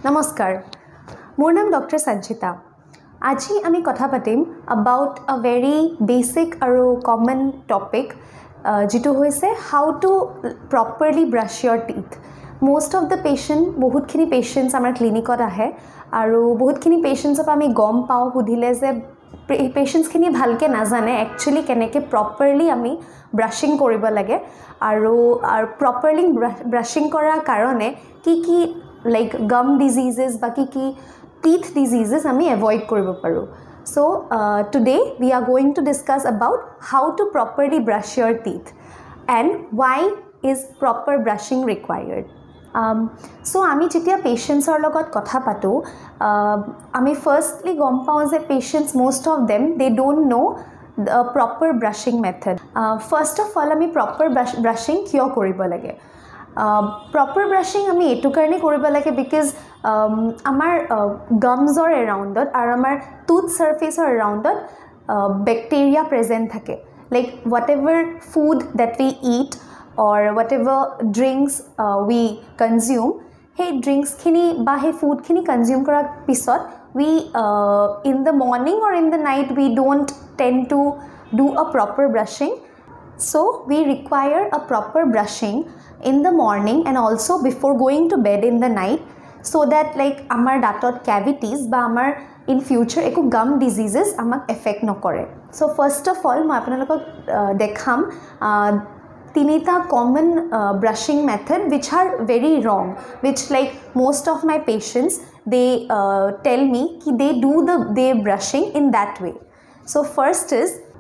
নমস্কাৰ মোৰ নাম ডক্টৰ সঞ্চিতা আজি আমি কথা পাতিম about a very basic আৰু common topic যেটো হৈছে how to properly brush your teeth most of the patient বহুতখিনি patients আমাৰ ক্লিনিকত আহে আৰু বহুতখিনি patients আমি গম পাও সুধিলে যে patients খিনি ভালকে নাজানে actually কেনেকে properly আমি brushing কৰিব লাগে আৰু properly brushing কৰাৰ কাৰণে কি like gum diseases baki ki teeth diseases ami avoid koribo paru so today we are going to discuss about how to properly brush your teeth and why is proper brushing required so ami jetia patients or logot kotha patu ami firstly gom pao je patients most of them they don't know the proper brushing method first of all ami proper brushing kyo koribo lage proper brushing আমি এটু কারণে কৰিব লাগে because আমাৰ gums or around it আর আমাৰ tooth surface or around it bacteria present থাকে like whatever food that we eat or whatever drinks we consume hey drinks khini ba hey food khini consume kora pisot we in the morning or in the night we don't tend to do a proper brushing so we require a proper brushing in the morning and also before going to bed in the night so that like amar datot cavities ba amar in future eko gum diseases amak affect no kore so first of all ma apnalokok dekham tinita common brushing method which are very wrong which like most of my patients they tell me ki they do their brushing in that way so first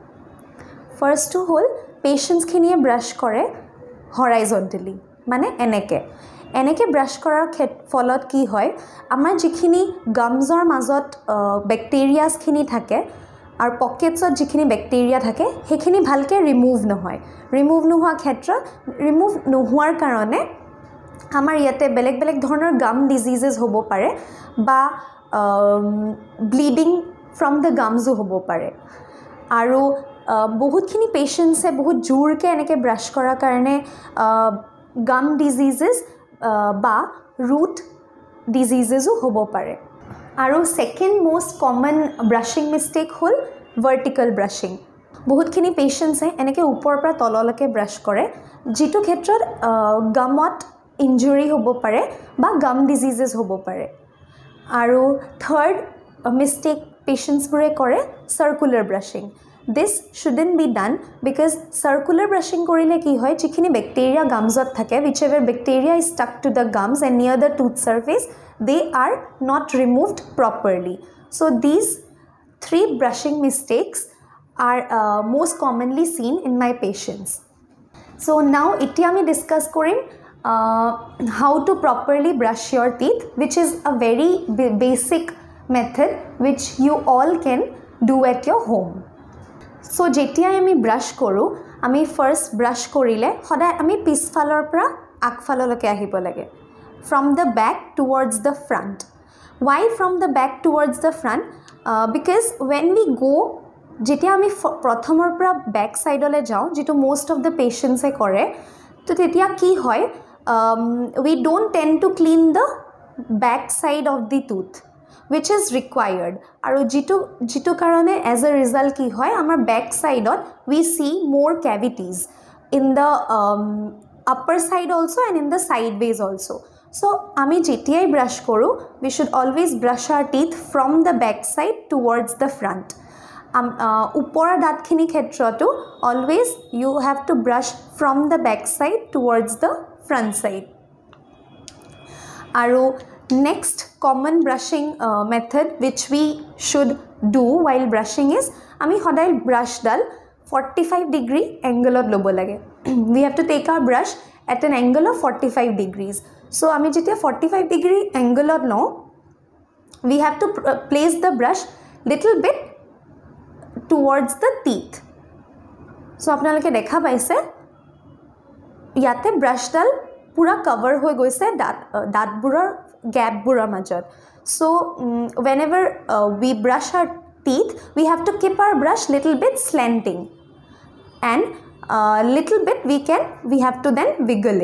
to whole patients khiniye brush kore horizontally মানে এনেকে brush কৰাৰ ফলত কি হয় আমাৰ যিখিনি গামছৰ মাজত ব্যাকটেৰিয়াছ খিনি থাকে আৰু পকেটছত যিখিনি ব্যাকটেৰিয়া থাকে হেখিনি ভালকে ৰিমুভ নোহোৱা ক্ষেত্ৰত ৰিমুভ নোহোৱাৰ কাৰণে আমাৰ ইয়াতে বেলেগ ধৰণৰ গাম ডিজিজেস হ'ব পাৰে বা ব্লিডিং ফ্ৰম দ্য গামছো হ'ব পাৰে আৰু বহুতখিনি পেশেন্টসে বহুত জোৰকে এনেকে ব্রাশ কৰাৰ কাৰণে gum diseases বা root diseases হ'ব পাৰে আৰু second most common brushing mistake হল vertical brushing বহুতখিনি পেশেন্টসে এনেকে ওপৰৰ পৰা তললৈকে ব্রাশ কৰে যেটো ক্ষেত্ৰত গামত ইনজুৰি হ'ব পাৰে বা gum diseases হ'ব পাৰে আৰু third mistake patients বোৰে কৰে circular brushing This shouldn't be done because circular brushing korile ki hoy jikhini bacteria gumsot thake whichever bacteria is stuck to the gums and near the tooth surface they are not removed properly so these three brushing mistakes are most commonly seen in my patients so now iti ami discuss korim how to properly brush your teeth which is a very basic method which you all can do at your home So যেতিয়া আমি brush কৰো আমি first brush কৰিলে সদায় আমি পিছফালৰ পৰা আগফাললৈকে আহিব লাগে from the back towards the front why from the back towards the front because when we go যেতিয়া আমি প্ৰথমৰ পৰা ব্যাক সাইডলৈ যাও যেটো most of the patients এ কৰে তো তেতিয়া কি হয় we don't tend to clean the back side of the tooth which is required aru jitu karone as a result ki hoy amar back side on we see more cavities in the upper side also and in the sideways also so ami jetiai brush koru we should always brush our teeth from the back side towards the front upor dat khini khetrotu always you have to brush from the back side towards the front side aru Next common brushing method which we should do while brushing is ami hoday brush dal 45 degree angle ot lobo lage we have to take our brush at an angle of 45 degrees so ami jetia 45 degree angle ot no we have to place the brush little bit towards the teeth so apnaloke dekha paise yate brush dal pura cover hoy goise dat buror gap buror major so whenever we brush our teeth we have to keep our brush little bit slanting and little bit we have to then wiggle it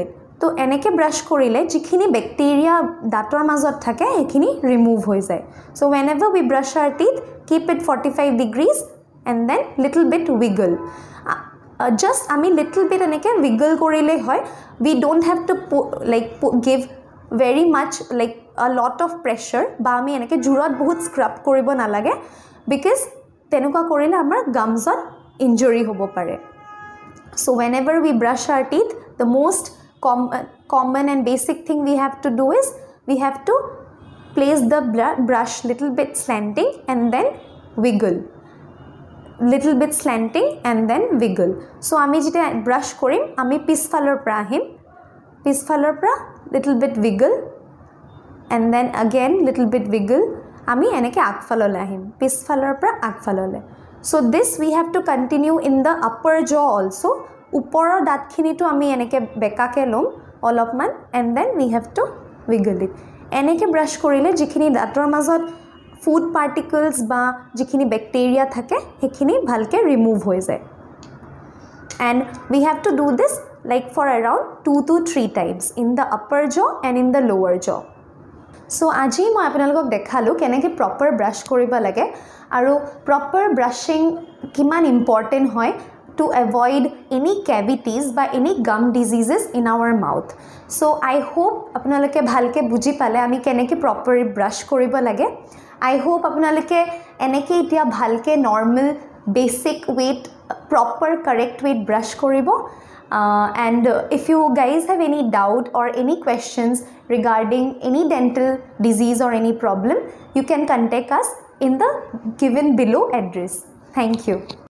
তো এনেকৈ brush কৰিলে যিখিনি bacteria দাঁতৰ মাজত থাকে সেইখিনি remove হৈ যায় so whenever we brush our teeth keep it 45 degrees and then little bit wiggle just আমি little bit এনেকৈ wiggle কৰিলে হয় we don't have to give very much like a lot of pressure বা আমি এনেকৈ জোৰত বহুত স্ক্ৰাব কৰিব নালাগে because তেনেকুৱা কৰিলে আমাৰ গামছত injury হ'ব পাৰে so whenever we brush our teeth the most common and basic thing we have to do is we have to place the brush little bit slanting and then wiggle little bit slanting and then wiggle so ami jeta brush korim ami pisfalor pra ahim pisfalor pra little bit wiggle and then again little bit wiggle ami eneke agfalole ahim pisfalor pra agfalole so this we have to continue in the upper jaw also uporo dat khini to ami eneke bekake lom olopman and then we have to wiggle it eneke brush korile jikhini dator mazot food particles ba jikhini bacteria thake hekhini bhalke remove hoy jay and we have to do this like for around 2 to 3 times in the upper jaw and in the lower jaw so aji moi apnalok dekhalu keneke proper brush koriba lage aru proper brushing kiman important hoy to avoid any cavities by any gum diseases in our mouth so I hope apnaloke bhalke buji pale ami keneke proper brush koriba lage I hope apnaloke eneke itia bhalke normal basic weight proper correct weight brush koribo and if you guys have any doubt or any questions regarding any dental disease or any problem you can contact us in the given below address thank you